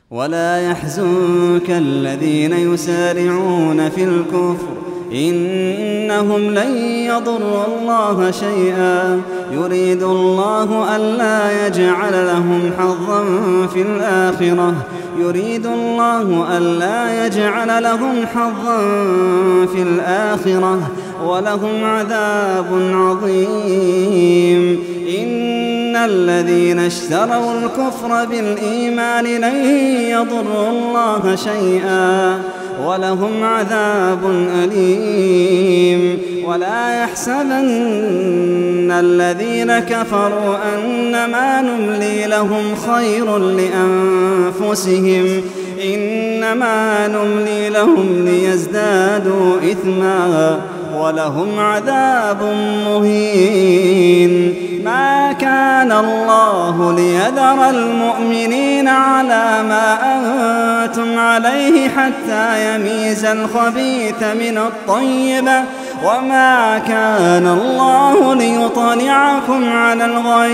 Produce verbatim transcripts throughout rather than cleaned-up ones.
ولا يحزنك الذين يسارعون في الكفر إنهم لن يضروا الله شيئا يريد الله ألا يجعل لهم حظا في الآخرة يريد الله ألا يجعل لهم حظا في الآخرة ولهم عذاب عظيم. إن الذين اشتروا الكفر بالإيمان لن يضروا الله شيئا ولهم عذاب أليم. ولا يحسبن الذين كفروا أنما نملي لهم خير لأنفسهم إنما نملي لهم ليزدادوا إثما ولهم عذاب مهين. ما كان الله ليذر المؤمنين على ما أنتم عليه حتى يميز الخبيث من الطيب وما كان الله ليطلعكم على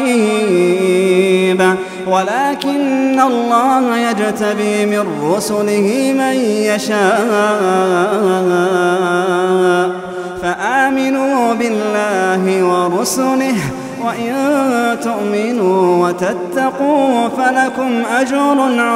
الغيب ولكن الله يجتبي من رسله من يشاء فآمنوا بالله ورسله وإن تؤمنوا وتتقوا فلكم أجر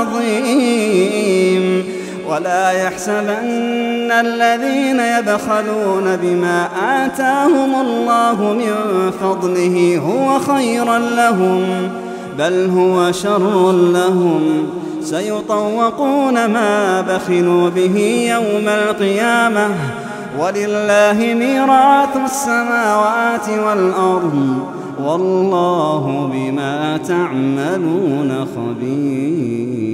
عظيم. ولا يحسبن الذين يبخلون بما آتاهم الله من فضله هو خيرا لهم بل هو شر لهم سيطوقون ما بخلوا به يوم القيامة ولله ميراث السماوات والأرض والله بما تعملون خبير.